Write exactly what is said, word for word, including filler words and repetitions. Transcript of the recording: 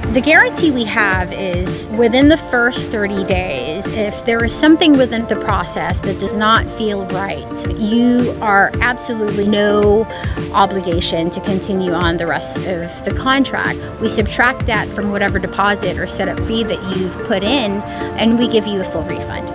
The guarantee we have is within the first thirty days, if there is something within the process that does not feel right, you are absolutely no obligation to continue on the rest of the contract. We subtract that from whatever deposit or setup fee that you've put in, and we give you a full refund.